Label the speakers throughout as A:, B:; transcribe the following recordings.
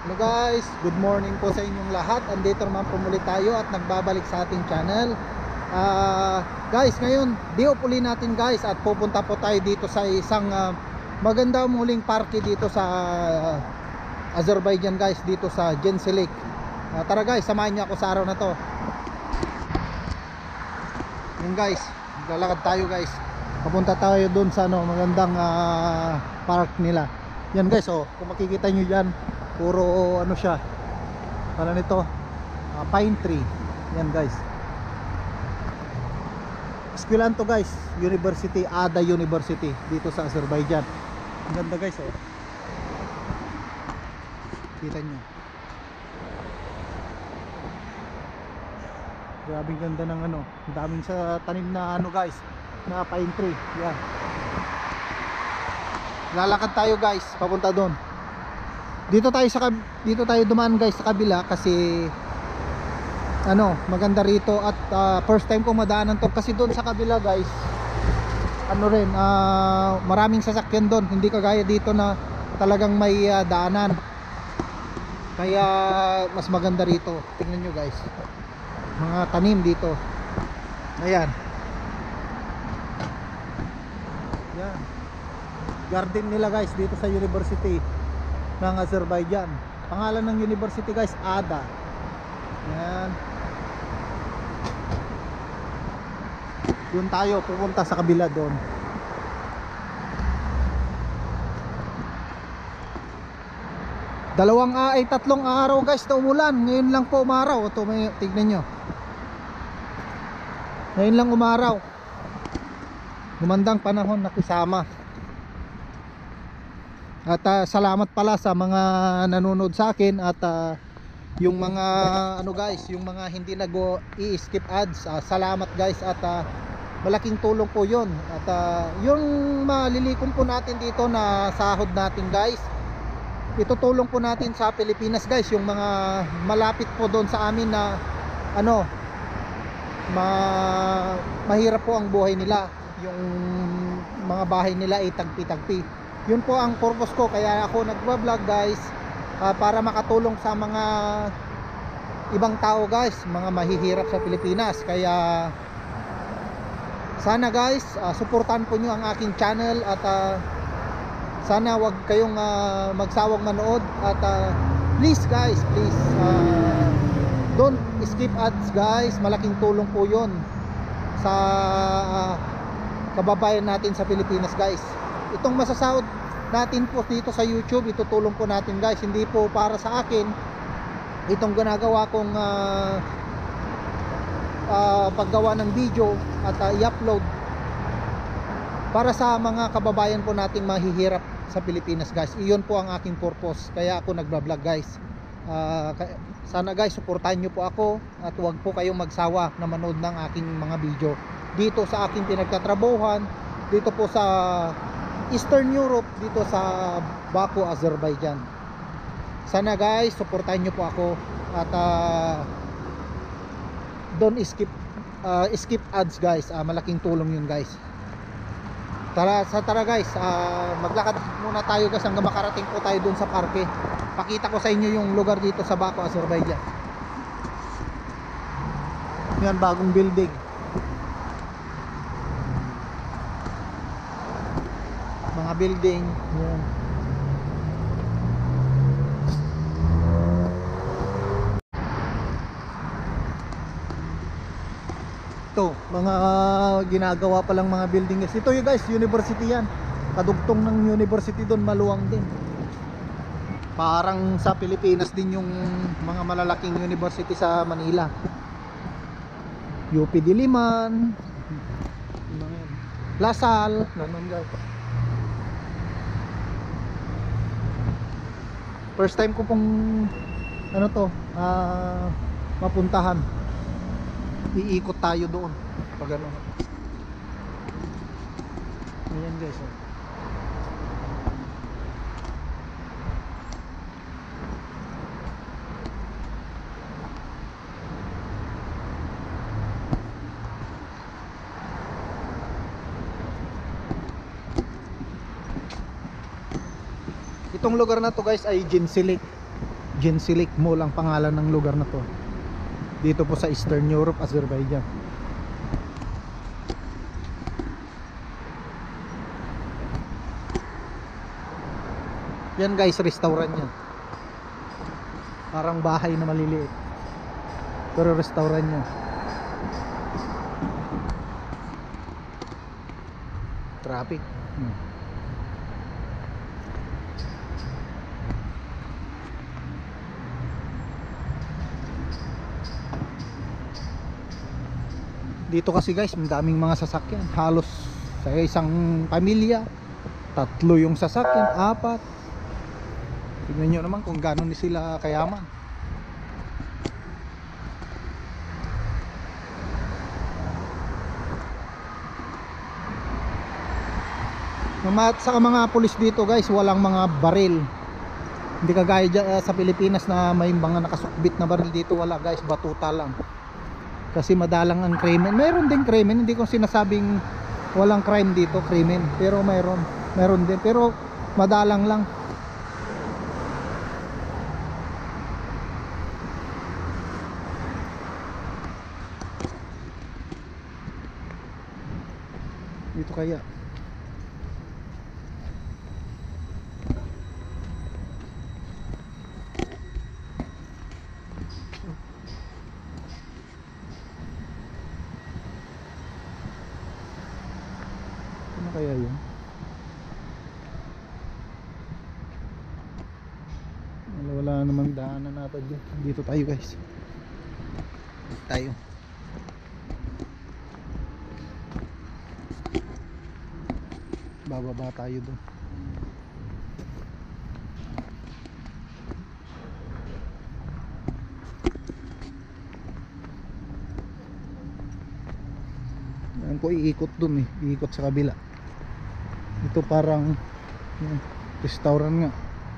A: Hello guys, good morning po sa inyong lahat. Andito naman po muli tayo at nagbabalik sa ating channel. Guys, ngayon di-off uli natin guys at pupunta po tayo dito sa isang maganda muling parke dito sa Azerbaijan guys, dito sa Gencelik. Tara guys, samahan niyo ako sa araw na to. Yun guys, lalakad tayo guys. Papunta tayo doon sa magandang park nila. Yan guys, kung makikita niyo diyan, puro siya, pala nito, pine tree. Yan guys, eskwelahan to guys, University, Ada University dito sa Azerbaijan. Ang ganda guys, kita nyo, grabing ganda ng ang daming sa tanim na guys, na pine tree. Yan, lalakad tayo guys papunta doon. Dito tayo dumaan guys sa kabila kasi maganda rito at first time ko madaanan to, kasi doon sa kabila guys maraming sasakyan doon, hindi kagaya dito na talagang may daanan, kaya mas maganda rito. Tingnan nyo guys, mga tanim dito. Ayan, yan, garden nila guys dito sa University ng Azerbaijan. Pangalan ng university guys, Ada. Yan, doon tayo pupunta sa kabila doon. Tatlong araw guys na umulan. Ngayon lang po umaraw. Ito, tignan nyo, ngayon lang umaraw. Gumandang panahon nakisama. At salamat pala sa mga nanonood sa akin at yung mga guys, yung mga hindi nag-i-skip ads, salamat guys at malaking tulong po yun. At yung malilikom po natin dito na sahod natin guys, itutulong po natin sa Pilipinas guys, yung mga malapit po doon sa amin na mahirap po ang buhay nila, yung mga bahay nila ay tagpi-tagpi. Yun po ang purpose ko, kaya ako nagba-vlog guys, para makatulong sa mga ibang tao guys, mga mahihirap sa Pilipinas. Kaya sana guys, suportahan po nyo ang aking channel at sana wag kayong magsawang manood at please guys, please don't skip ads guys. Malaking tulong po yun sa kababayan natin sa Pilipinas guys. Itong masasahod natin po dito sa YouTube, itutulong po natin guys, hindi po para sa akin. Itong ginagawa kong paggawa ng video at i-upload para sa mga kababayan po nating mahihirap sa Pilipinas guys. Iyon po ang aking purpose, kaya ako nagba-vlog guys. Sana guys, suportahan nyo po ako at huwag po kayong magsawa na manood ng aking mga video dito sa aking pinagtatrabuhan, dito po sa Eastern Europe, dito sa Baku, Azerbaijan. Sana guys, suportahan nyo po ako at don't skip ads guys. Malaking tulong yun guys. Tara guys, maglakad muna tayo guys hanggang makarating po tayo dun sa parke. Pakita ko sa inyo yung lugar dito sa Baku, Azerbaijan. Yan, bagong building. Mga building yan. Ito, mga ginagawa pa lang mga building guys. Ito yung guys, university yan. Kadugtong ng university doon, maluwang din. Parang sa Pilipinas din yung mga malalaking university sa Manila. UP Diliman, Lasal, nanon guys. First time ko pong mapuntahan. Iikot tayo doon pag ayan guys. Itong lugar na to guys ay Gencelik. Gensilik Mall ang pangalan ng lugar na to. Dito po sa Eastern Europe, Azerbaijan. Yan guys, restaurant yan. Parang bahay na maliliit, pero restaurant yan. Traffic. Dito kasi guys, ang daming mga sasakyan. Halos sa isang pamilya, 3 yung sasakyan, 4. Tignan nyo naman kung gano'n sila kayaman. Sa mga pulis dito guys, walang mga baril. Hindi kagaya sa Pilipinas na may mga nakasukbit na baril. Dito wala guys, batuta lang. Kasi madalang ang krimen. Meron din krimen, hindi ko sinasabing walang crime dito, krimen. Pero meron din, pero madalang lang. Dito kaya ano kaya yun? Wala namang daanan natin dyan. Dito tayo guys. Dito tayo. Bababa tayo doon. Ayan ko, iikot doon eh. Iikot sa kabila. Ito parang restaurant nga.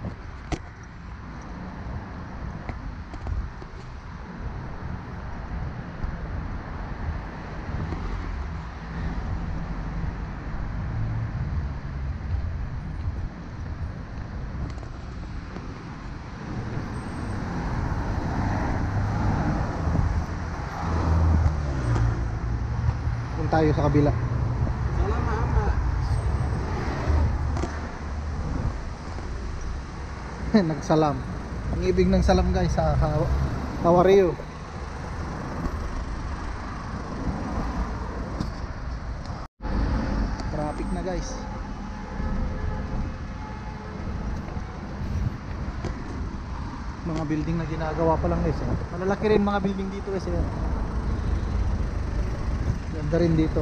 A: Tayo sa kabila. Nagsalam. Ang ibig ng salam guys sa Hawario. Traffic na guys. Mga building na ginagawa pa lang guys. Malalaki rin mga building dito guys. Ganda rin dito.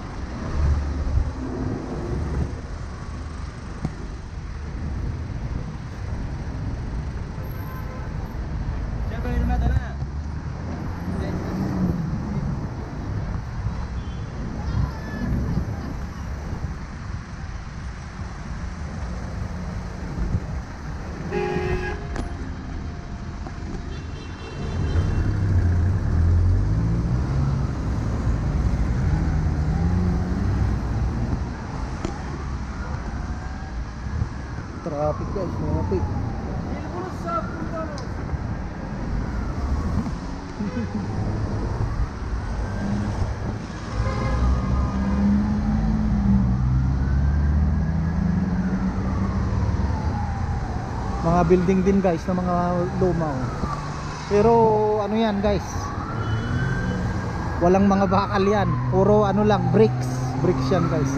A: Traffic guys, traffic. Mga building din guys na mga luma. Pero ano yan guys, walang mga bakal yan. Puro ano lang, bricks. Bricks yan guys.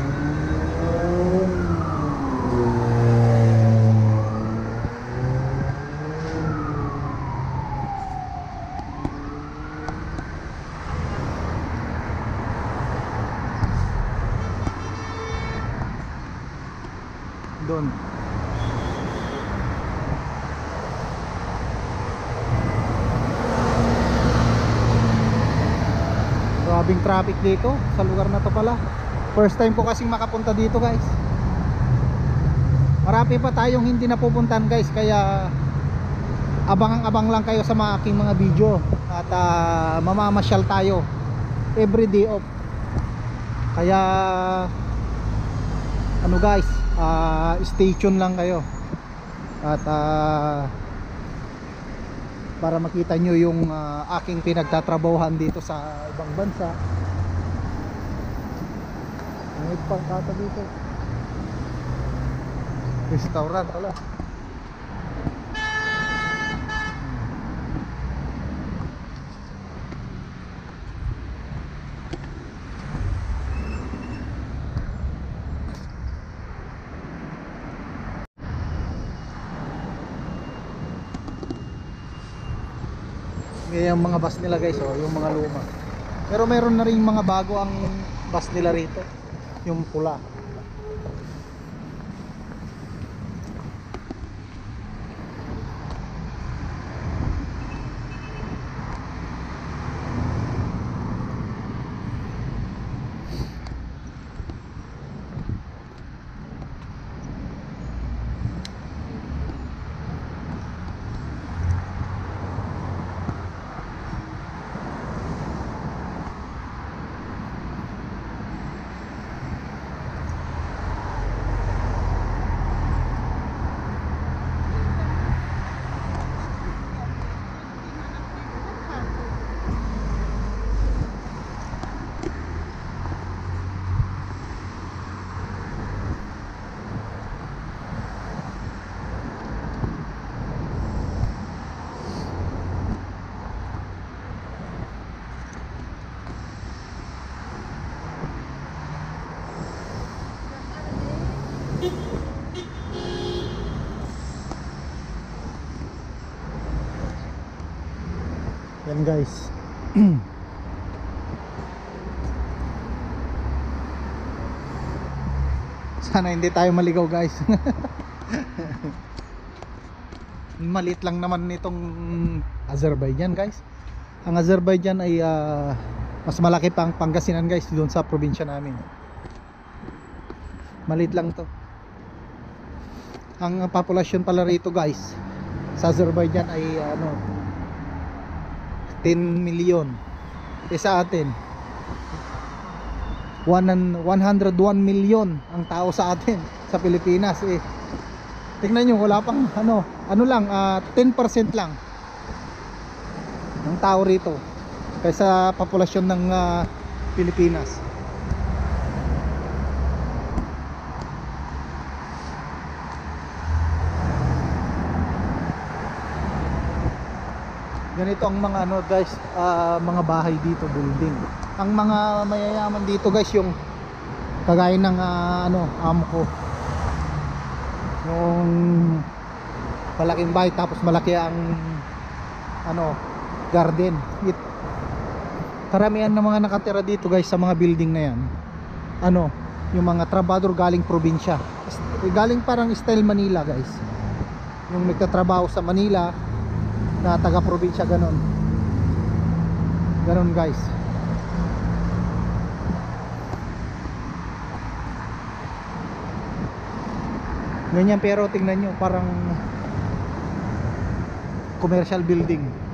A: Doon. Grabing traffic dito sa lugar na to pala. First time ko kasing makapunta dito guys. Marami pa tayong hindi napupuntahan guys, kaya abang-abang lang kayo sa mga aking mga video. At mamamasyal tayo every day off. Kaya ano guys, stay tuned lang kayo. At para makita nyo yung aking pinagtatrabahuhan dito sa ibang bansa. May pangkata dito, restaurant wala. Yung mga bus nila guys, oh, yung mga luma. Pero meron na rin mga bago ang bus nila rito, yung pula. Yan guys. Sana hindi tayo maligaw guys. Maliit lang naman nitong Azerbaijan guys. Ang Azerbaijan ay mas malaki pang Pangasinan guys, doon sa probinsya namin. Maliit lang to. Ang populasyon pala rito guys sa Azerbaijan ay 10 million. Sa atin 101 million ang tao sa atin sa Pilipinas. Tingnan nyo, wala pang ano lang 10% lang ng tao rito kaysa populasyon ng Pilipinas. Ganito ang mga guys, mga bahay dito, building. Ang mga mayayaman dito guys, yung kagaya ng amo ko, yung malaking bahay tapos malaki ang garden. Karamihan ng mga nakatira dito guys sa mga building na yan, yung mga trabador galing probinsya, galing parang style Manila guys, yung nagtatrabaho sa Manila na taga probinsya, ganon guys. Ganyan, pero tingnan nyo, parang commercial building.